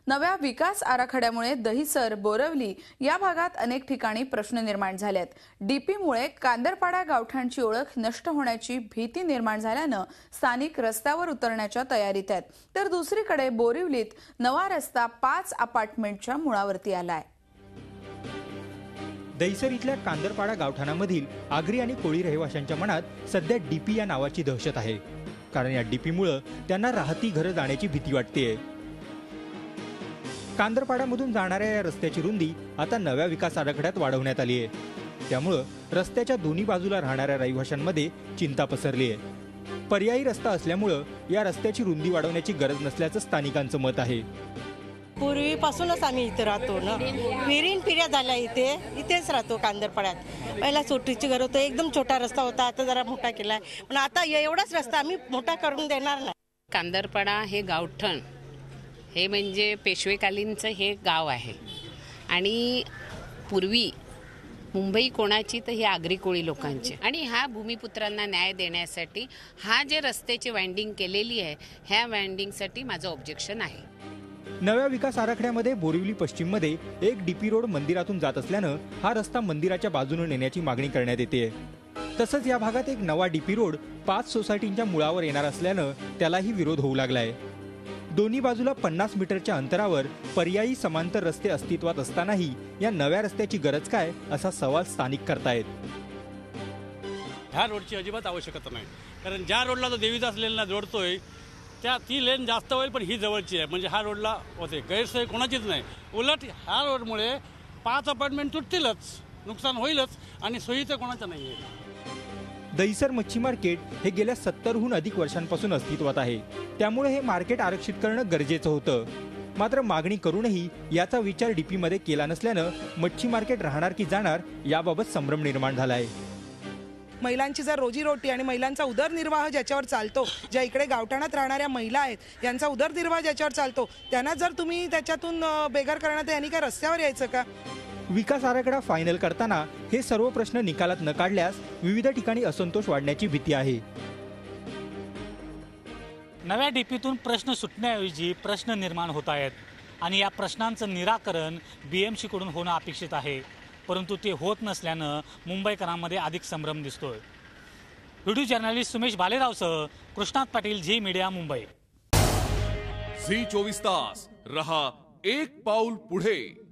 नव्या विकास आराखड्यामुळे दहिसर, बोरवली या भागात अनेक ठिकाणी प्रश्न निर्माण झालेत। डीपीमुळे कांदरपाडा गावठाणची ओळख नष्ट होण्याची भीती निर्माण झाल्याने स्थानिक रस्त्यावर उतरण्याच्या तयारीत आहेत। तर दुसरीकडे बोरिवलीत नवा रस्ता 5 अपार्टमेंटच्या मुळावरती आलाय। दहिसर इथल्या कांदरपाडा गावठाणामधील आगरी आणि कोळी रहिवाशांच्या मनात सध्या डीपी या नावाची दहशत आहे, कारण या डीपीमुळे त्यांना राहती घरं जाण्याची भीती वाटते। कांदरपाड्यामधून जाणाऱ्या या रस्त्याची रुंदी आता नव्या विकास आराखड्यात वाढवण्यात आली आहे। त्यामुळे रस्त्याच्या दोन्ही बाजूला राहणाऱ्या रहिवाशांमध्ये चिंता पसरली आहे। पर्यायी रस्ता असल्यामुळे या रस्त्याची रुंदी वाढवण्याची गरज नसल्याचं स्थानिकांचं मत आहे। पूर्वीपासूनच आम्ही इथे राहतो ना, पिढ्या झाल्या इथेच राहतो कांदरपाड्यात। पहिला छोटीची घर होतं, एकदम छोटा रस्ता होता, आता जरा मोठा केलाय, पण आता एवढाच रस्ता आम्ही मोठा करून देणार नाही। कांदरपाडा हे गावठण हे म्हणजे पेशवेकालीनचं हे गाव आहे आणि पूर्वी मुंबई कोणाची तर ही आगरी कोळी लोकांची, आणि ह्या भूमिपुत्रांना न्याय देण्यासाठी हा जे रस्त्याची वाइंडिंग केलेली आहे, ह्या वाइंडिंगसाठी माझं ऑब्जेक्शन आहे। नव्या विकास आराखड्यामध्ये बोरिवली पश्चिममध्ये एक डीपी रोड मंदिरातून जात असल्यानं हा रस्ता मंदिराच्या बाजूने नेण्याची मागणी करण्यात येते। तसंच या भागात एक नवा डीपी रोड 5 सोसायटींच्या मुळावर येणार असल्यानं त्यालाही विरोध होऊ लागलाय। दोन्ही बाजूला 50 मीटरच्या अंतरावर पर्यायी समांतर रस्ते अस्तित्वात असतानाही या नव्या रस्त्याची गरज काय, असा सवाल स्थानिक करतायत। ह्या रोडची अजिबात आवश्यकता नाही, कारण ज्या रोडला तो देवीदास लेनला जोडतोय ती लेन जास्त होईल, पण ही जवळची आहे, म्हणजे हा रोडला होते गैरसोय कोणाचीच नाही। उलट ह्या रोडमुळे 5 अपार्टमेंट तुटतीलच, नुकसान होईलच, आणि सोयीचं कोणाचं नाही आहे। दहिसर मच्छी मार्केट हे गेल्या 70हून अधिक वर्षांपासून अस्तित्वात आहे, त्यामुळे हे मार्केट आरक्षित करणं गरजेचं होतं। मात्र मागणी करूनही याचा विचार डीपीमध्ये केला नसल्यानं मच्छी मार्केट राहणार की जाणार याबाबत संभ्रम निर्माण झाला आहे। महिलांची जर रोजीरोटी आणि महिलांचा उदरनिर्वाह ज्याच्यावर चालतो, ज्या इकडे गावठाणात राहणाऱ्या महिला आहेत यांचा उदरनिर्वाह ज्याच्यावर चालतो, त्यांना जर तुम्ही त्याच्यातून बेघर करण्यात यांनी काय रस्त्यावर यायचं का? विकास आराखडा फायनल करताना हे सर्व प्रश्न निकालात न काढल्यास विविध ठिकाणी असंतोष वाढण्याची भीती आहे। नव्या डीपीतून प्रश्न सुटण्याऐवजी प्रश्न निर्माण होत आहेत आणि या प्रश्नांचं निराकरण बीएमसी कडून होणं अपेक्षित आहे, परंतु ते होत नसल्यानं मुंबईकरांमध्ये अधिक संभ्रम दिसतोय। व्हिडिओ जर्नलिस्ट सुमेश भालेरावसह Krishnat Patil, Zee media, Mumbai. Zee 24 तास रहा एक पाऊल पुढे।